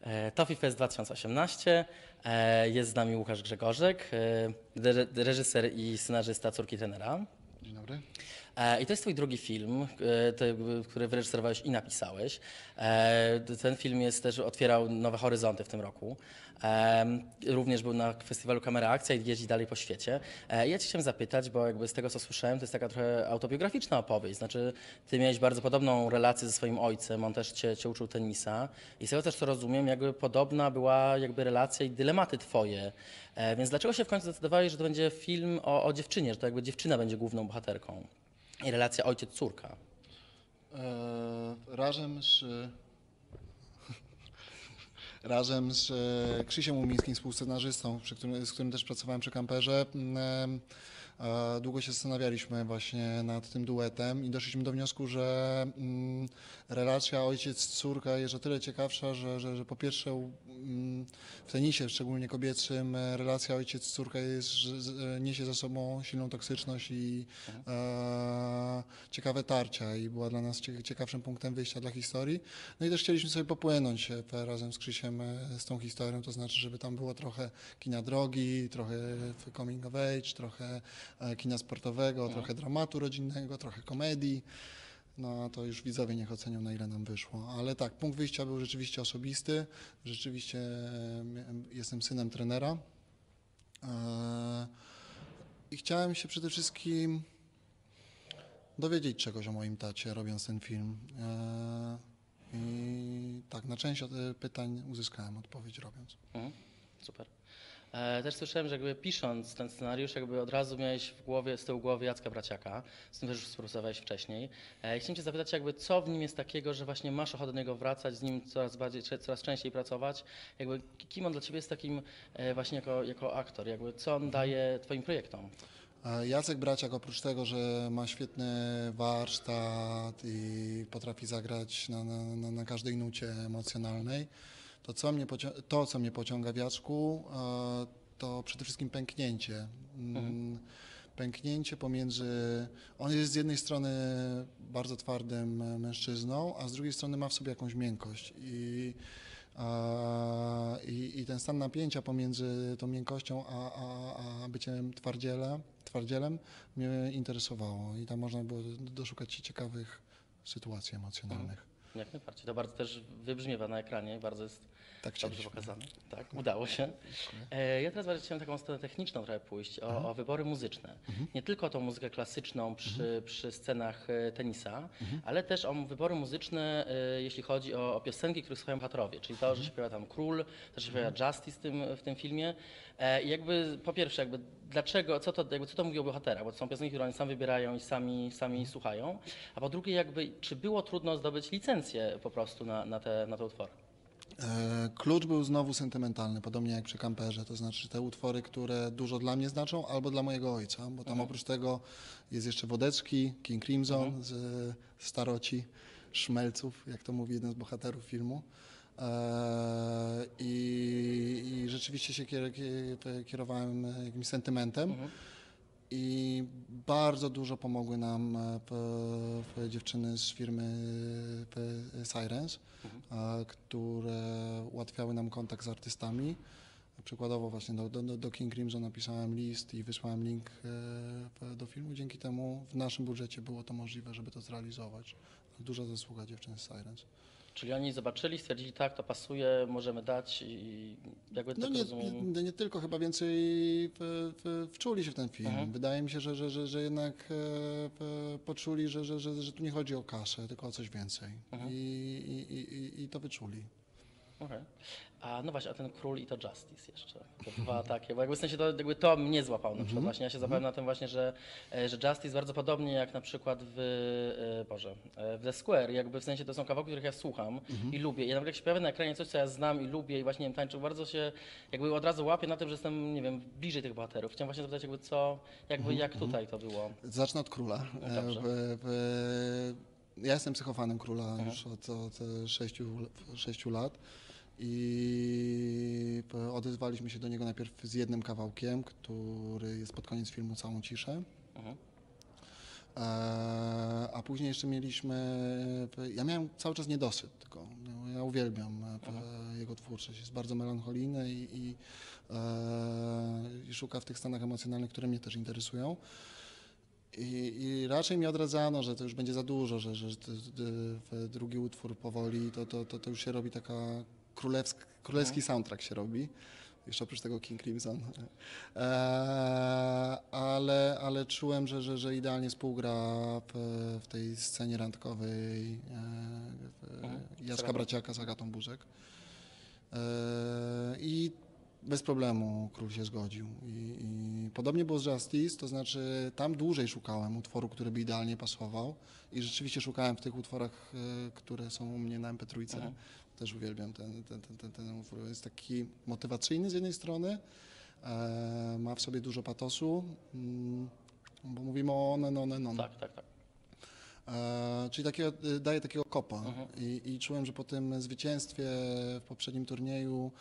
Toffee Fest 2018. Jest z nami Łukasz Grzegorzek, reżyser i scenarzysta Córki trenera. Dzień dobry. I to jest twój drugi film, który wyreżyserowałeś i napisałeś. Ten film jest też otwierał nowe horyzonty w tym roku. Również był na festiwalu Kamera Akcja i jeździ dalej po świecie. Ja cię chciałem zapytać, bo jakby z tego co słyszałem, to jest taka trochę autobiograficzna opowieść. Znaczy, ty miałeś bardzo podobną relację ze swoim ojcem, on też cię uczył tenisa. I z tego też co rozumiem, jakby podobna była jakby relacja i dylematy twoje. Więc dlaczego się w końcu zdecydowałeś, że to będzie film o dziewczynie, że to jakby dziewczyna będzie główną bohaterką? I relacja ojciec-córka. Razem z Krzysiem Umińskim, współscenarzystą, z którym też pracowałem przy Kamperze, długo się zastanawialiśmy właśnie nad tym duetem i doszliśmy do wniosku, że relacja ojciec-córka jest o tyle ciekawsza, że po pierwsze w tenisie, szczególnie kobiecym, relacja ojciec-córka niesie za sobą silną toksyczność i ciekawe tarcia i była dla nas ciekawszym punktem wyjścia dla historii. No i też chcieliśmy sobie popłynąć razem z Krzysiem z tą historią, to znaczy, żeby tam było trochę kina drogi, trochę coming of age, trochę kina sportowego, trochę dramatu rodzinnego, trochę komedii. No to już widzowie niech ocenią, na ile nam wyszło. Ale tak, punkt wyjścia był rzeczywiście osobisty. Rzeczywiście jestem synem trenera. I chciałem się przede wszystkim dowiedzieć czegoś o moim tacie, robiąc ten film. I tak, na część pytań uzyskałem odpowiedź robiąc. Super. Też słyszałem, że jakby pisząc ten scenariusz, jakby od razu miałeś w głowie, z tyłu głowy Jacka Braciaka, z tym też już współpracowałeś wcześniej. Chciałem cię zapytać, jakby co w nim jest takiego, że właśnie masz ochotę do niego wracać, z nim coraz częściej pracować. Jakby kim on dla ciebie jest takim właśnie jako aktor? Jakby co on daje twoim projektom? Jacek Braciak, oprócz tego, że ma świetny warsztat i potrafi zagrać na każdej nucie emocjonalnej, to, co mnie pociąga w Jacku, to przede wszystkim pęknięcie. Pęknięcie pomiędzy... On jest z jednej strony bardzo twardym mężczyzną, a z drugiej strony ma w sobie jakąś miękkość. I ten stan napięcia pomiędzy tą miękkością a byciem twardzielem mnie interesowało i tam można było doszukać się ciekawych sytuacji emocjonalnych. Jak najbardziej. To bardzo też wybrzmiewa na ekranie, bardzo jest Tak dobrze chcieliśmy. pokazane. Tak, udało się. Ja teraz bardziej chciałem taką stronę techniczną trochę pójść, o wybory muzyczne. Nie tylko o tą muzykę klasyczną przy scenach tenisa, ale też o wybory muzyczne, jeśli chodzi o piosenki, których słuchają bohaterowie. Czyli to, że śpiewa tam Król, to, że śpiewa Justice w tym filmie. I jakby po pierwsze, jakby dlaczego, co to mówi o bohaterach, bo to są piosenki, które oni sami wybierają i sami słuchają. A po drugie, jakby, czy było trudno zdobyć licencję po prostu na te utwory? Klucz był znowu sentymentalny, podobnie jak przy Kamperze, to znaczy te utwory, które dużo dla mnie znaczą, albo dla mojego ojca, bo tam oprócz tego jest jeszcze Wodecki, King Crimson z staroci, Szmelców, jak to mówi jeden z bohaterów filmu. I rzeczywiście się kierowałem jakimś sentymentem. I bardzo dużo pomogły nam dziewczyny z firmy Sirens, które ułatwiały nam kontakt z artystami. Przykładowo właśnie do King Crimson napisałem list i wysłałem link do filmu. Dzięki temu w naszym budżecie było to możliwe, żeby to zrealizować. Duża zasługa dziewczyn z Sirens. Czyli oni zobaczyli, stwierdzili, tak, to pasuje, możemy dać i jakby No tak rozumiem... nie tylko, chyba więcej wczuli się w ten film. Wydaje mi się, że jednak poczuli, że tu nie chodzi o kaszę, tylko o coś więcej. I to wyczuli. Okay. A no właśnie, a ten Król i to Justice jeszcze. To dwa takie, bo jakby w sensie to mnie złapało na przykład właśnie. Ja się złapałem na tym właśnie, że Justice bardzo podobnie jak na przykład w The Square, jakby w sensie to są kawałki, których ja słucham i lubię. I nawet jak się pojawia na ekranie coś, co ja znam i lubię i właśnie nie wiem, tańczę, bardzo się jakby od razu łapię na tym, że jestem, nie wiem, bliżej tych bohaterów. Chciałem właśnie zapytać jakby jak tutaj to było. Zacznę od Króla. Dobrze. Ja jestem psychofanem Króla już od 6 lat. I odezwaliśmy się do niego najpierw z jednym kawałkiem, który jest pod koniec filmu Całą ciszę. A później jeszcze mieliśmy, ja miałem cały czas niedosyt, tylko ja ja uwielbiam jego twórczość. Jest bardzo melancholijny i szuka w tych stanach emocjonalnych, które mnie też interesują. I raczej mi odradzano, że to już będzie za dużo, że drugi utwór powoli, to już się robi taka królewski soundtrack się robi. Jeszcze oprócz tego King Crimson. Ale czułem, że idealnie współgra w tej scenie randkowej Jacka Braciaka z Agatą Burzek. I bez problemu król się zgodził. I podobnie było z Justice, to znaczy tam dłużej szukałem utworu, który by idealnie pasował i rzeczywiście szukałem w tych utworach, które są u mnie na MP3. Też uwielbiam ten utwór. Jest taki motywacyjny z jednej strony, ma w sobie dużo patosu, bo mówimy o on. Tak. Czyli daje takiego kopa. I czułem, że po tym zwycięstwie w poprzednim turnieju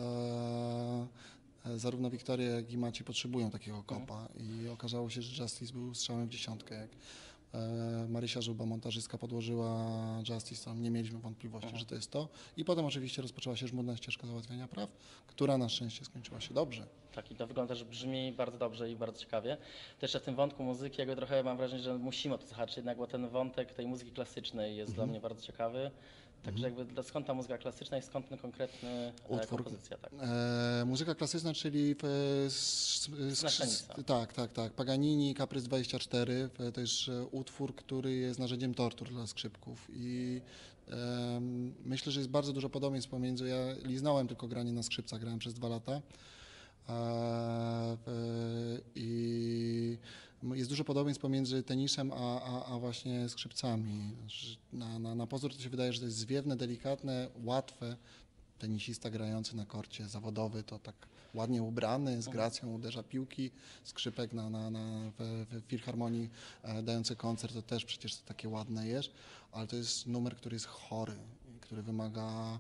zarówno Wiktoria, jak i Maciej potrzebują takiego kopa. I okazało się, że Justice był strzałem w dziesiątkę. Jak Marysia Żuba, montażystka, podłożyła Justice, to nie mieliśmy wątpliwości, że to jest to. I potem oczywiście rozpoczęła się żmudna ścieżka załatwiania praw, która na szczęście skończyła się dobrze. Tak, i to wygląda, że brzmi bardzo dobrze i bardzo ciekawie. Też w tym wątku muzyki, jakby trochę mam wrażenie, że musimy o to zahaczyć jednak, bo ten wątek tej muzyki klasycznej jest dla mnie bardzo ciekawy. Także jakby skąd ta muzyka klasyczna i skąd ten konkretny kompozycja? Tak. Muzyka klasyczna, czyli Znaczenica. tak. Paganini, Kaprys 24, to jest utwór, który jest narzędziem tortur dla skrzypków i myślę, że jest bardzo dużo podobieństw pomiędzy, ja liznąłem tylko granie na skrzypcach, grałem przez 2 lata i jest dużo podobieństw pomiędzy tenisem a właśnie skrzypcami. Na pozór to się wydaje, że to jest zwiewne, delikatne, łatwe. Tenisista grający na korcie zawodowy to tak ładnie ubrany, z gracją uderza piłki, skrzypek w filharmonii dający koncert, to też przecież to takie ładne jest, ale to jest numer, który jest chory, który wymaga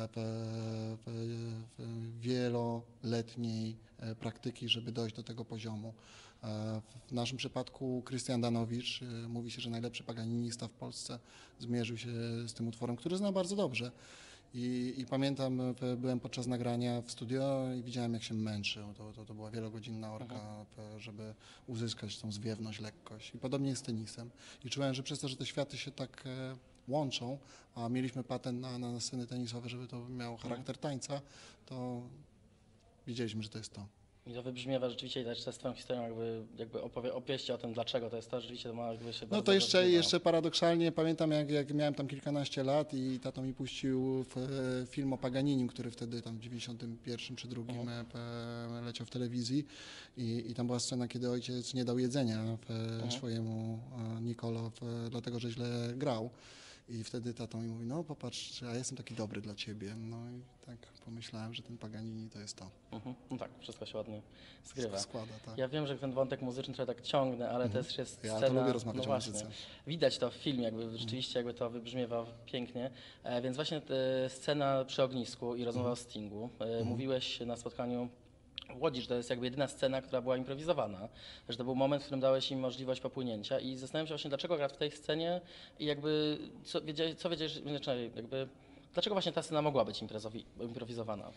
wieloletniej praktyki, żeby dojść do tego poziomu. W naszym przypadku Krystian Danowicz, mówi się, że najlepszy paganinista w Polsce, zmierzył się z tym utworem, który zna bardzo dobrze. I pamiętam, byłem podczas nagrania w studio i widziałem, jak się męczył. To była wielogodzinna orka, żeby uzyskać tą zwiewność, lekkość. I podobnie jest z tenisem. I czułem, że przez to, że te światy się tak łączą, a mieliśmy patent na sceny tenisowe, żeby to miało charakter tańca, to wiedzieliśmy, że to jest to. I to wybrzmiewa rzeczywiście też z Twoją historią, jakby opowieści o tym, dlaczego to jest to, rzeczywiście to ma jakby się No bardzo to rozwijało. jeszcze paradoksalnie pamiętam, jak miałem tam kilkanaście lat i tato mi puścił film o Paganinim, który wtedy tam w 91 czy drugim leciał w telewizji i tam była scena, kiedy ojciec nie dał jedzenia swojemu Nicolo, dlatego że źle grał. I wtedy tato mi mówi, no popatrz, ja jestem taki dobry dla ciebie. No i tak pomyślałem, że ten Paganini to jest to. No tak, wszystko się ładnie zgrywa. Składa, tak. Ja wiem, że ten wątek muzyczny trochę tak ciągnę, ale też jest Ja scena... to lubię rozmawiać o właśnie. muzyce. Widać to w filmie, jakby rzeczywiście jakby to wybrzmiewa pięknie. Więc właśnie scena przy ognisku i rozmowa o Stingu. Mówiłeś na spotkaniu w Łodzi, że to jest jakby jedyna scena, która była improwizowana, że to był moment, w którym dałeś im możliwość popłynięcia i zastanawiam się właśnie, dlaczego grać w tej scenie i jakby co wiedziałeś, znaczy jakby dlaczego właśnie ta scena mogła być improwizowana?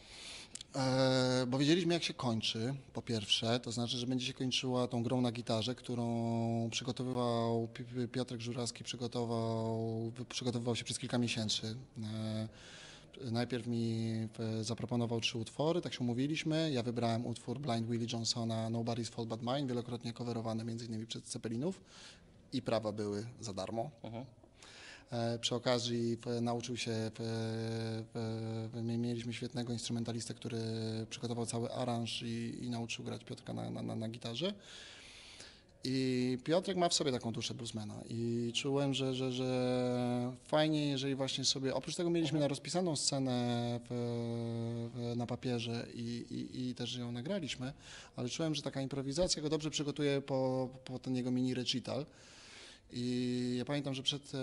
Bo wiedzieliśmy, jak się kończy, po pierwsze, to znaczy, że będzie się kończyła tą grą na gitarze, którą przygotowywał Piotrek Żurawski, przygotowywał się przez kilka miesięcy. Najpierw mi zaproponował 3 utwory, tak się umówiliśmy. Ja wybrałem utwór Blind Willie Johnsona Nobody's Fault But Mine, wielokrotnie coverowany m.in. przez Ceppelinów i prawa były za darmo. Przy okazji nauczył się, mieliśmy świetnego instrumentalistę, który przygotował cały aranż i nauczył grać Piotrka na gitarze. I Piotrek ma w sobie taką duszę bluesmana i czułem, że fajnie, jeżeli właśnie sobie, oprócz tego mieliśmy na rozpisaną scenę na papierze i też ją nagraliśmy, ale czułem, że taka improwizacja go dobrze przygotuje po ten jego mini recital. I ja pamiętam, że przed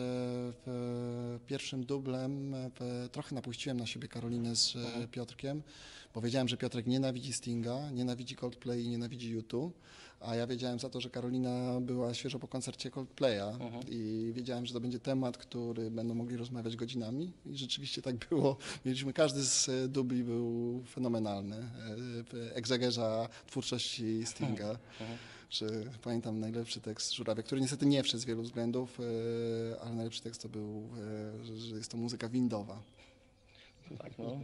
pierwszym dublem trochę napuściłem na siebie Karolinę z Piotrkiem, bo wiedziałem, że Piotrek nienawidzi Stinga, nienawidzi Coldplay i nienawidzi U2, A ja wiedziałem za to, że Karolina była świeżo po koncercie Coldplaya i wiedziałem, że to będzie temat, który będą mogli rozmawiać godzinami i rzeczywiście tak było. Każdy z dubli był fenomenalny. Egzegeza twórczości Stinga. Że pamiętam najlepszy tekst Żurawia, który niestety nie wszedł z wielu względów, ale najlepszy tekst to był, że jest to muzyka windowa. Tak, no.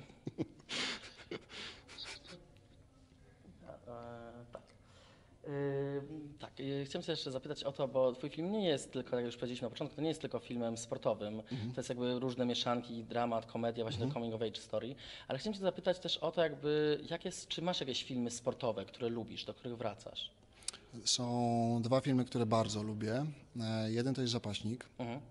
Tak. Chciałem się jeszcze zapytać o to, bo twój film nie jest tylko, jak już powiedzieliśmy na początku, to nie jest tylko filmem sportowym. To jest jakby różne mieszanki, dramat, komedia, właśnie to coming of age story. Ale chciałem cię zapytać też o to, jakby, czy masz jakieś filmy sportowe, które lubisz, do których wracasz? Są dwa filmy, które bardzo lubię. Jeden to jest Zapaśnik.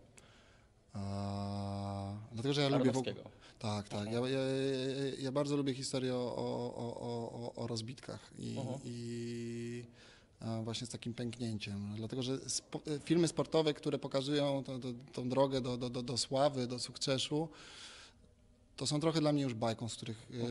Dlatego, że ja lubię... Tak, tak. Ja bardzo lubię historię o rozbitkach i właśnie z takim pęknięciem. Dlatego, że filmy sportowe, które pokazują tą drogę do sławy, do sukcesu, to są trochę dla mnie już bajką, z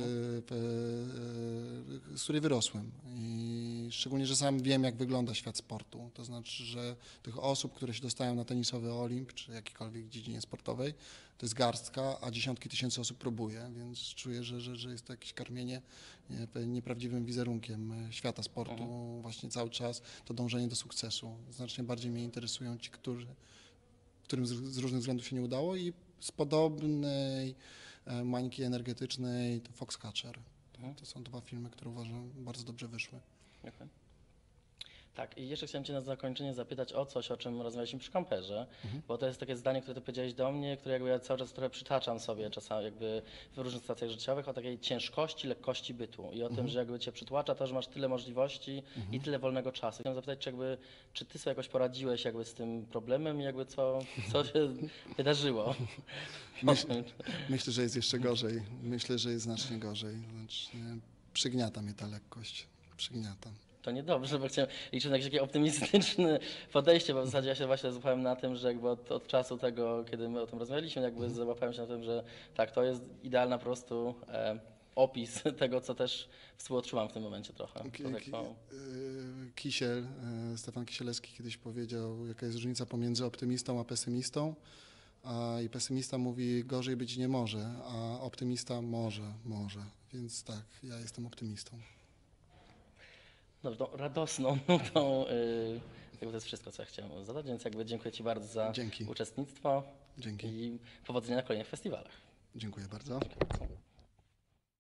której wyrosłem. I szczególnie, że sam wiem, jak wygląda świat sportu. To znaczy, że tych osób, które się dostają na tenisowy Olimp, czy jakiejkolwiek dziedzinie sportowej, to jest garstka, a dziesiątki tysięcy osób próbuje, więc czuję, że jest to jakieś karmienie nieprawdziwym wizerunkiem świata sportu. Właśnie cały czas to dążenie do sukcesu. Znacznie bardziej mnie interesują ci, którym z różnych względów się nie udało i z podobnej mańki energetycznej to Foxcatcher. To są dwa filmy, które uważam bardzo dobrze wyszły. Okay. Tak, i jeszcze chciałem cię na zakończenie zapytać o coś, o czym rozmawialiśmy przy kamperze, bo to jest takie zdanie, które ty powiedziałeś do mnie, które jakby ja cały czas trochę przytaczam sobie czasami jakby w różnych sytuacjach życiowych, o takiej ciężkości, lekkości bytu i o tym, że jakby cię przytłacza to, że masz tyle możliwości i tyle wolnego czasu. Chciałem zapytać, czy ty sobie jakoś poradziłeś jakby z tym problemem i jakby co się wydarzyło? Myślę, że jest jeszcze gorzej. Myślę, że jest znacznie gorzej. Znaczy, przygniata mnie ta lekkość. Przygniata. To niedobrze, bo liczę na jakieś takie optymistyczne podejście, bo w zasadzie ja się właśnie złapałem na tym, że jakby od czasu tego, kiedy my o tym rozmawialiśmy, jakby załapałem się na tym, że tak, to jest idealna po prostu opis tego, co też współodczuwam w tym momencie trochę. Stefan Kisielewski kiedyś powiedział, jaka jest różnica pomiędzy optymistą a pesymistą. I pesymista mówi, gorzej być nie może, a optymista może. Więc tak, ja jestem optymistą. No, tą radosną nutą, jakby to jest wszystko, co ja chciałem zadać, więc jakby dziękuję ci bardzo za uczestnictwo. Dzięki. I powodzenia na kolejnych festiwalach. Dziękuję bardzo. Dziękuję bardzo.